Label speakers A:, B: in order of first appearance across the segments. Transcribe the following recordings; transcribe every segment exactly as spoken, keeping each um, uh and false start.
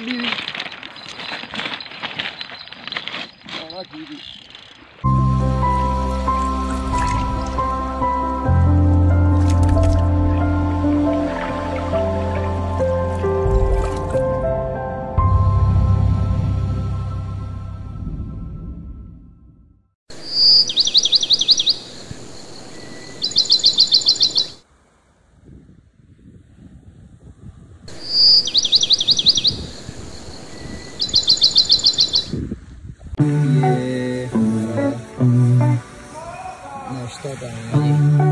A: कड्डी दी आना की दी नाश्ता करना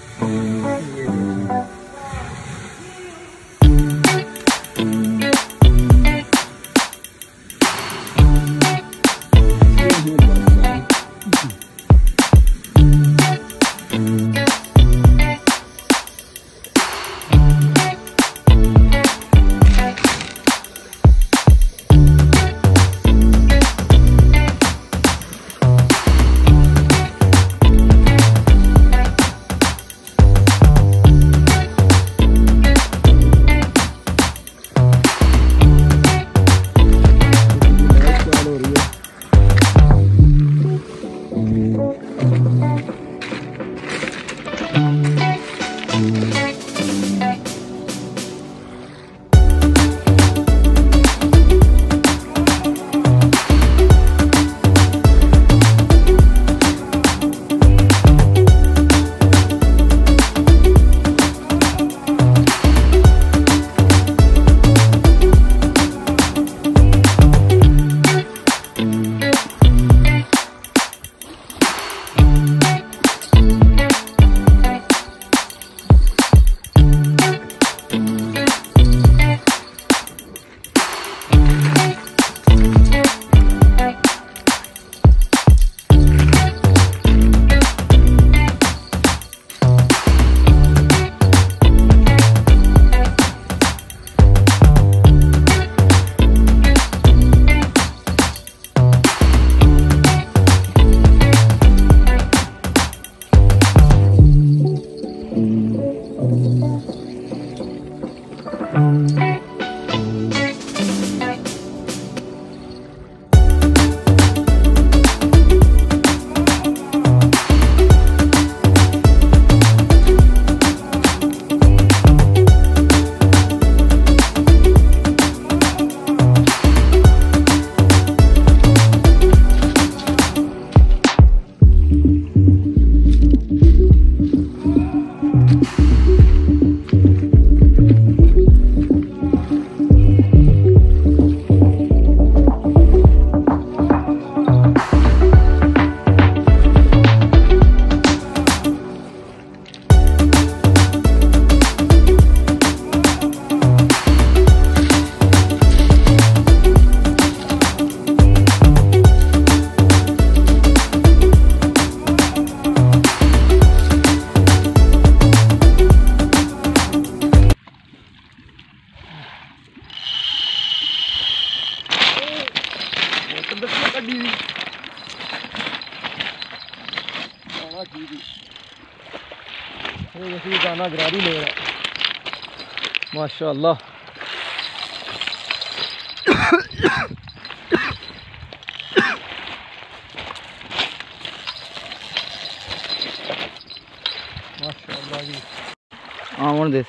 A: गाना गरारी ले रहा माशाअल्लाह। माशाअल्लाह जी आवन दे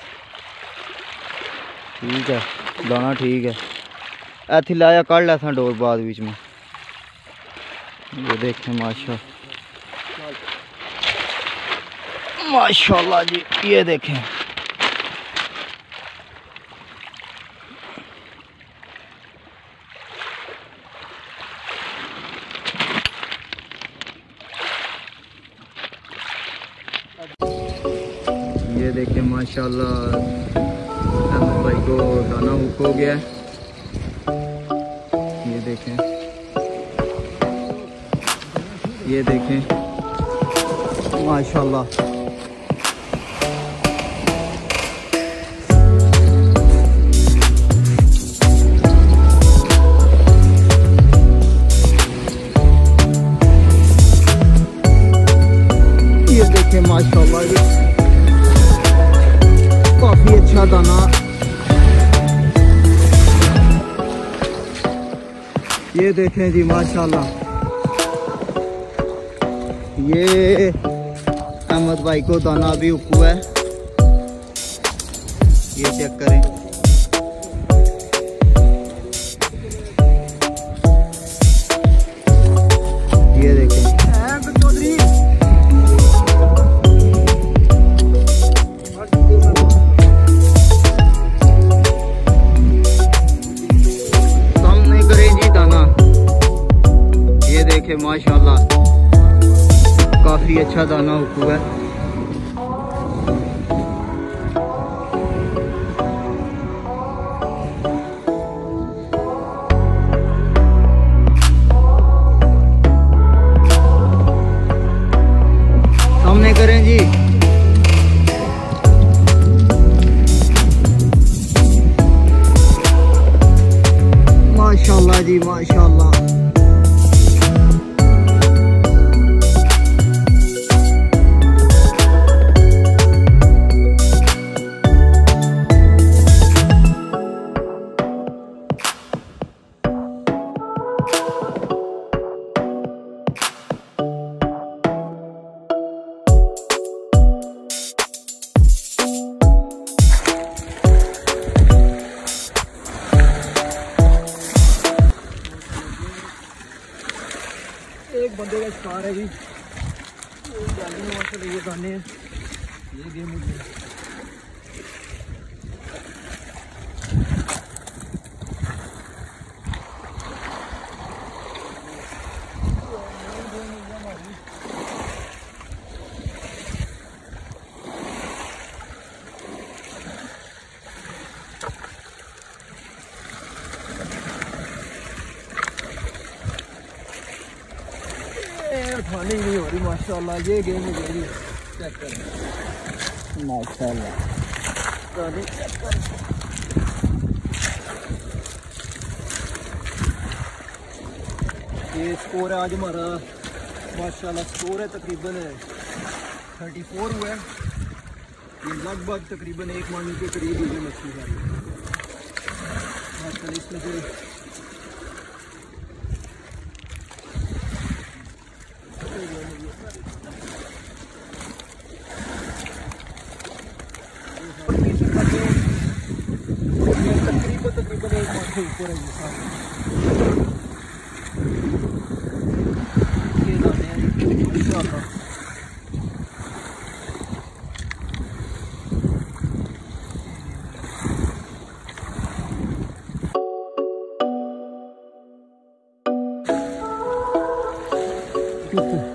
A: ठीक है, दाना ठीक है। ऐथी लाया कड़ ला था डोर बाद बीच में, ये देखें माशा माशाअल्लाह जी, ये देखें ये देखें माशाअल्लाह अहमद भाई को दाना हुक हो गया है। ये देखें ये देखें माशाअल्लाह। माशाअल्लाह ये काफ़ी अच्छा दाना ये देखें जी माशाल्लाह, ये अहमद भाई को दाना भी उपू है, ये चेक करें। ये देखें सामने करें जी दाना, ये देखें माशाल्लाह काफी अच्छा दाना उपू है। सामने करें जी, माशाल्लाह जी माशाल्लाह। एक बंदे का शिकार है जी, ये गाने हैं, ये गेम मुझे खाने ही नहीं हो रही माशाल्लाह। ये गेम हो गई, चेक करें माशाल्लाह, चेक करें। ये स्कोर है आज हमारा माशाल्लाह, स्कोर है तकरीबन थर्टी फोर हुआ है। ये लगभग तकरीबन एक मानी के करीब हुई मछली है माशाल्लाह। इसमें जो तकरीबन तकरीबन एक माह से ऊपर है ये सारे, ये दाने हैं इंशाअल्लाह। Good.